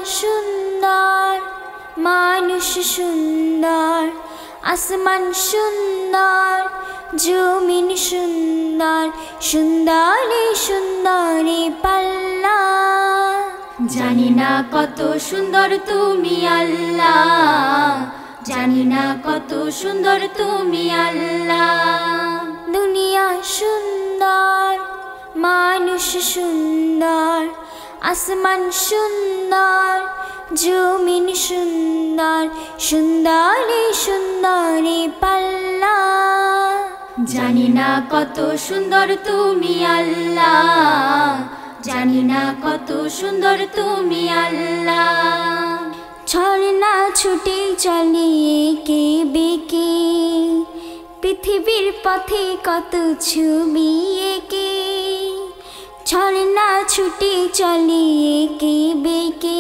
সুন্দর মানুষ সুন্দর আসমান সুন্দর জমিন সুন্দর সুন্দরী সুন্দরী পাল্লা জানি না কত সুন্দর তুমি আল্লাহ জানি না কত সুন্দর তুমি আল্লাহ দুনিয়া সুন্দর মানুষ সুন্দর আসমান সুন্দর জমিন সুন্দর সুন্দরী সুন্দরী পাল্লা জানি না কত সুন্দর তুমি আল্লাহ জানি না কত সুন্দর তুমি আল্লাহ ঝর্ণা ছুটে চলে এঁকে বেঁকে পৃথিবীর পথে কত ছবি এঁকে ঝর্ণা ছুটে চলে এঁকে বেঁকে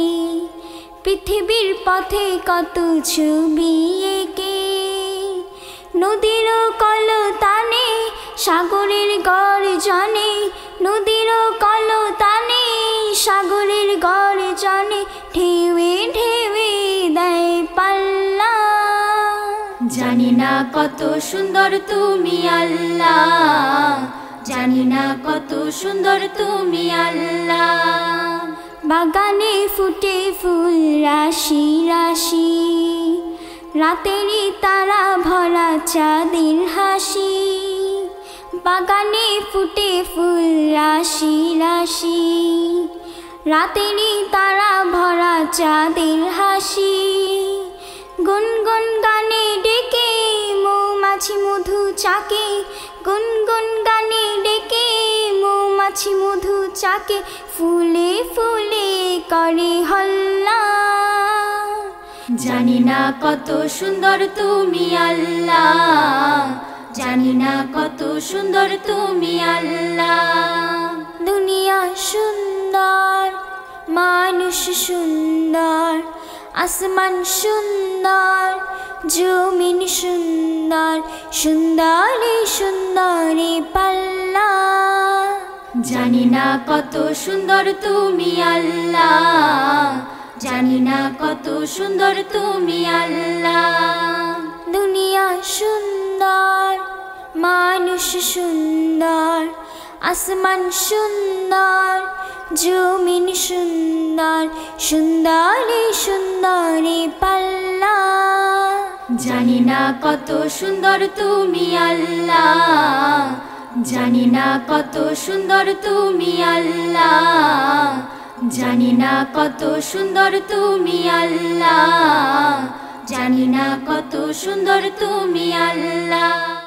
পৃথিবীর পথে কত ছবি এঁকে নদীর কলতানে সাগরের গর্জনে নদীর কলতানে সাগরের গর্জনে ঢেউয়ে ঢেউয়ে দেয় পাল্লা জানি না কত সুন্দর তুমি আল্লাহ জানি না কত সুন্দর তুমি আল্লাহ বাগানে ফুটে ফুল রাশি রাশি রাতেরই তারা ভরা চাঁদের হাসি বাগানে ফুটে ফুল রাশি রাশি রাতেরই তারা ভরা চাঁদের হাসি গুনগুন গানে ডেকে মৌমাছি মধু চাকে গুনগুন গানে ডেকে মৌমাছি মধু চাকে ফুলে ফুলে করে হল্লা জানি না কত সুন্দর তুমি আল্লাহ জানি না কত সুন্দর তুমি আল্লাহ দুনিয়া সুন্দর মানুষ সুন্দর আসমান সুন্দর জমিন সুন্দর সুন্দরী সুন্দরী পাল্লা জানি না কত সুন্দর তুমি আল্লাহ জানি না কত সুন্দর তুমি আল্লাহ দুনিয়া সুন্দর মানুষ সুন্দর আসমান সুন্দর জমিন সুন্দর সুন্দরী সুন্দরী পাল্লা জানি না কত সুন্দর তুমি আল্লাহ জানি না কত সুন্দর তুমি আল্লাহ জানি না কত সুন্দর তুমি আল্লাহ জানি না কত সুন্দর তুমি আল্লাহ।